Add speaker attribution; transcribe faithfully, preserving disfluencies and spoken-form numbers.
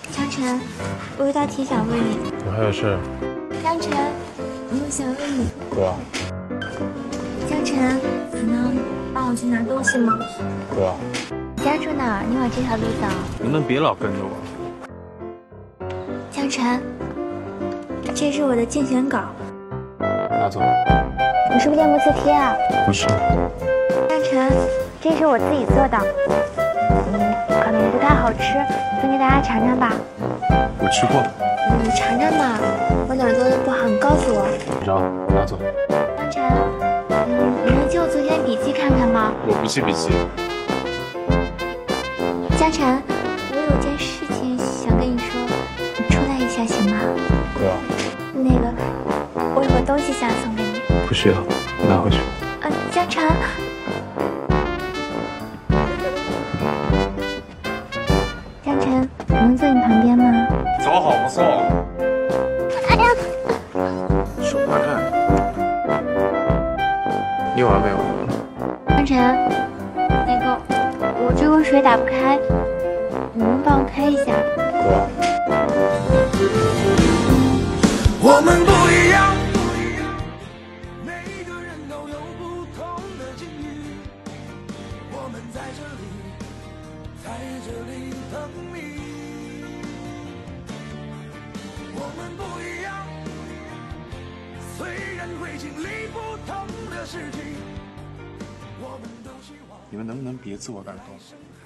Speaker 1: 江晨，我有道题想问你。
Speaker 2: 我还有事。
Speaker 1: 江晨，我想问你。
Speaker 2: 哥。
Speaker 1: 江晨，你能帮我去拿东西吗？
Speaker 2: 哥。
Speaker 1: 你家住哪儿？你往这条路走。
Speaker 2: 能不能别老跟着我？
Speaker 1: 江晨，这是我的竞选稿。
Speaker 2: 拿走。
Speaker 1: 你是不是练过字帖啊？
Speaker 2: 不是。
Speaker 1: 江晨，这是我自己做的，嗯，可能不太好吃，分给大家尝尝吧。
Speaker 2: 我吃过。
Speaker 1: 你尝尝嘛，我哪儿做的不好，你告诉我。
Speaker 2: 然后拿走。
Speaker 1: 江晨，嗯，你能借我昨天的笔记看看吗？
Speaker 2: 我不记笔记。
Speaker 1: 江晨，我有件事情想跟你说，你出来一下行吗？
Speaker 2: 哥。
Speaker 1: 那个，我有个东西想送给你。
Speaker 2: 不需要，拿回去。
Speaker 1: 嗯，江晨。江晨，我能坐你旁边吗？
Speaker 2: 走好不送。
Speaker 1: 哎呀，
Speaker 2: 手拿开。你有完没有？
Speaker 1: 江晨，那个，我这个水打不开，你能帮我开一下？
Speaker 2: 哥。
Speaker 3: 我们不一样，每个人都有不同的境遇。我们在这里，在这里等你。我们不一样，虽然会经历不同的事情，我们都希望。
Speaker 2: 你们能不能别自我感动？